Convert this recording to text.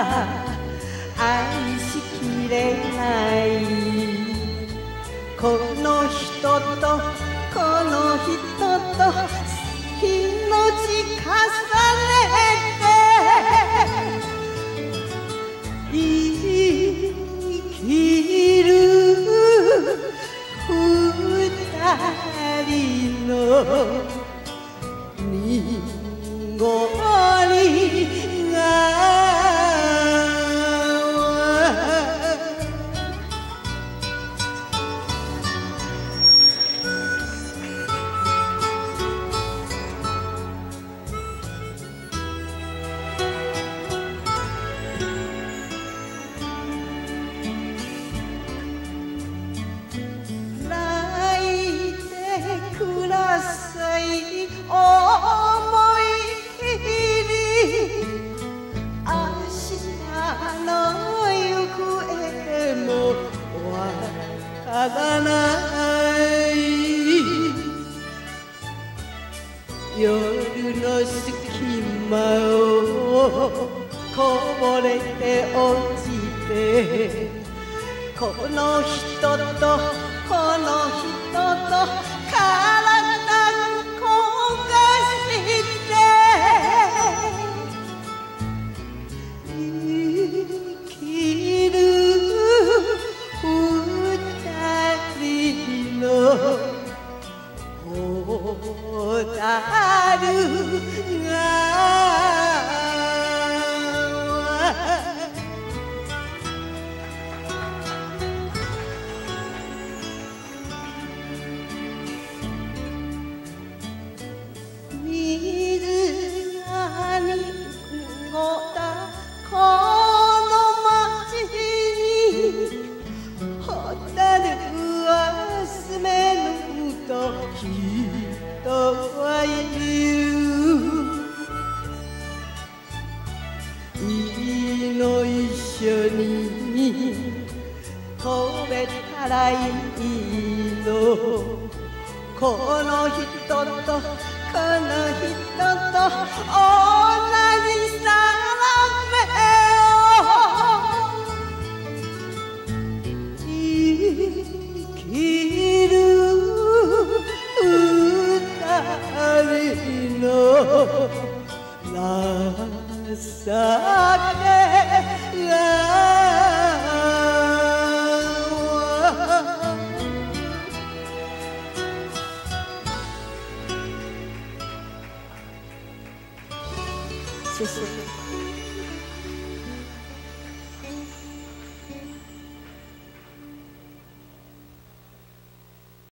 愛しきれない。この人とこの人と命重ねて生きる二人の濁りがください思い切り明日の行方もわからない夜の隙間をこぼれて落ちてこの人とこの人と体焦がして生きる二人の蛍がこの街に蛍は住めぬと人は言ういいの一緒に飛べたらいいのこの人とこの人と同じさ